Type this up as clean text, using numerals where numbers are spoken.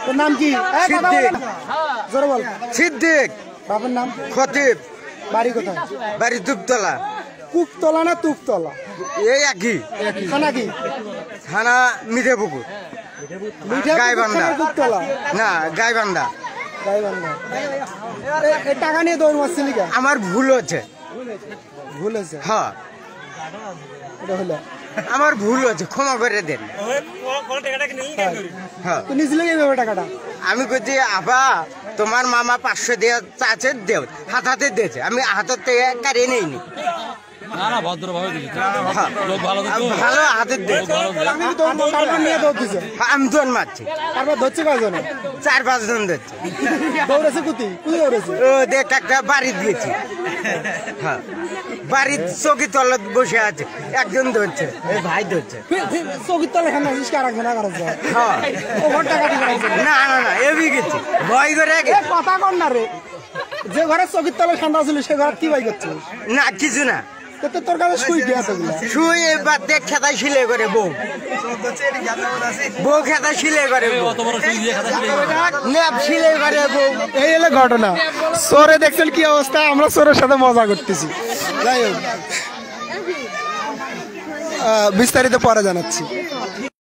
তোর নাম কি? জোরে বল। সিদ্দিক। বাবার নাম? খতিব। বাড়ি কোথায়? বাড়ি তুপতলা। কুপতলা না তুপতলা? এই একই। থানা কি? থানা মিঠেপুকুর। গাইবান্ধা। কুপতলা না গাইবান্ধা। গাইবান্ধা। এই টাকা নিয়ে দৌড় মারছিলি কেন? আমার ভুল হচ্ছে। ভুল হয়েছে? হ্যাঁ এটা হলো আমার ভুল হচ্ছে, ক্ষমা করে দেন। হ্যাঁ তুই নিয়েছিলে কিভাবে টাকাটা? আমি কইছি আবা তোমার মামা 500 দিয়ে চাচ্ছে দেও, হাতে দিয়েছে, আমি হাতের থেকে কারিয়ে নেইনি। ভালো হাতের দিয়েছে। আমি দৌড় মারছি। তারপর ধরছে কয়জন? 4-5 জন ধরছে। দৌড়েছে কুতি দৌড়েছে? ও দেখ একটা বাড়ি দিয়েছি। হ্যাঁ বাড়ির চৌকি তলায় বসে আছে, একজন ধরছে, এই ভাই ধরছে। চৌকির তলে এখানে আসিস কার না কার? হ্যাঁ না না না এবি গেছি ভয় করে কথা কর না রে। যে ঘরে চৌকির তলে ঠান্ডা ছিল সে ঘর কি ভাই করছিস? না কিছু না, তোর কাছে শুই গেছে শুই এবার দেখ খেতা সিলে করে বউ খেতা সিলে করে সিলে করে বউ। এই হলো ঘটনা। চোরে দেখছেন কি অবস্থা, আমরা চোরের সাথে মজা করতেছি। যাই হোক বিস্তারিত পরে জানাচ্ছি।